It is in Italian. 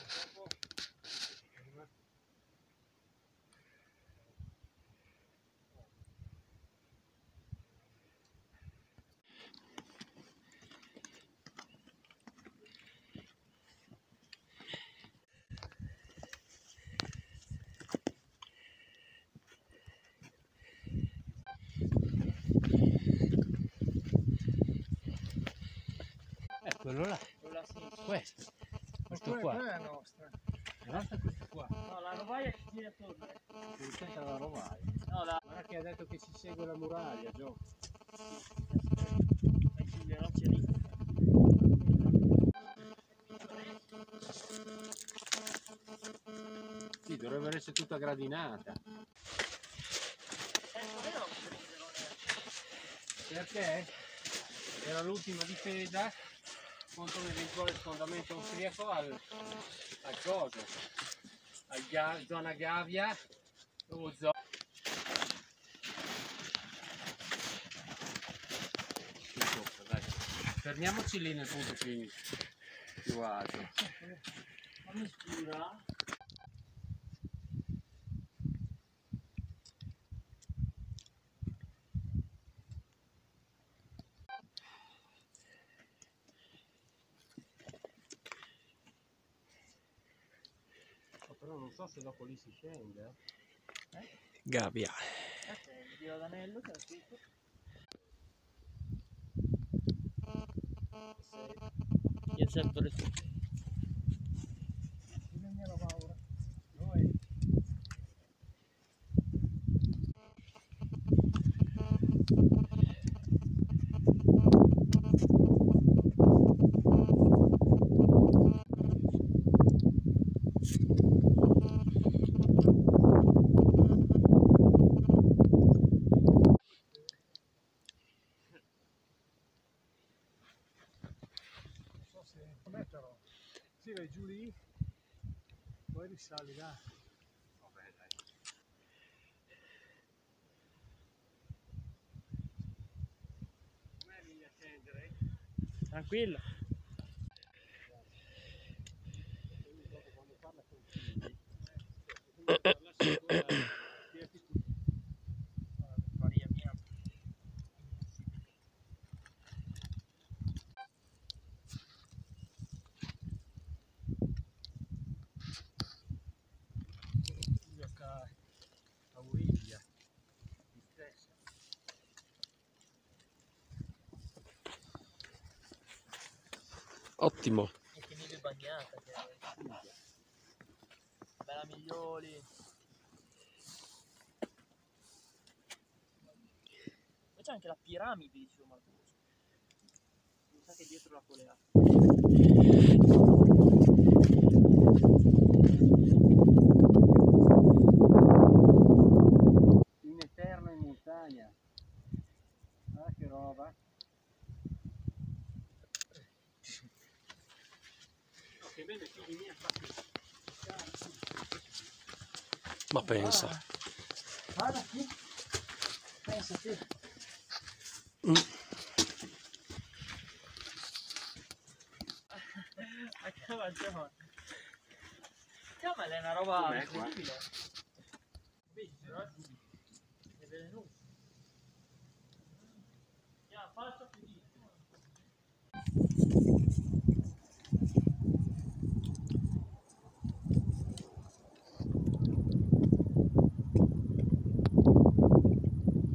Quello là, questo qua. Quella è la nostra. La nostra è questa qua. No, la rovaia ci gira attorno. Si sente la rovaia. No, Guarda che ha detto che si segue la muraglia, Gio. sulle rocce lì. Sì, dovrebbe essere tutta gradinata. Perché era l'ultima difesa contro un eventuale sfondamento austriaco al coso, zona Gavia o zona. Fermiamoci lì nel punto più alto. Fammi scura. Però non so se dopo lì si scende. Gabbia. Ok, io l'anello che ho scritto. Io accetto le tue. Dimmi la paura. Noi. Metterò. Sì, vai giù lì, poi risali là. Vabbè, dai. Come vieni a scendere? Tranquillo. Dopo quando parla con figli, parla sempre tirati tu. Maria mia. A Uriglia, di stessa. Ottimo. E che neve bagnata che è. Bella Miglioli. Poi c'è anche la piramide di Gio Marcucci. Mi sa che è dietro la coleata. In eterno in montagna. Ah, che roba. No, che bene figli miei fatti. Ma pensa. Guarda qui. Pensa te. Ma che ragione. Ma è una roba Com'è qua? incredibile. Vedi, però è velenoso. Falla più di.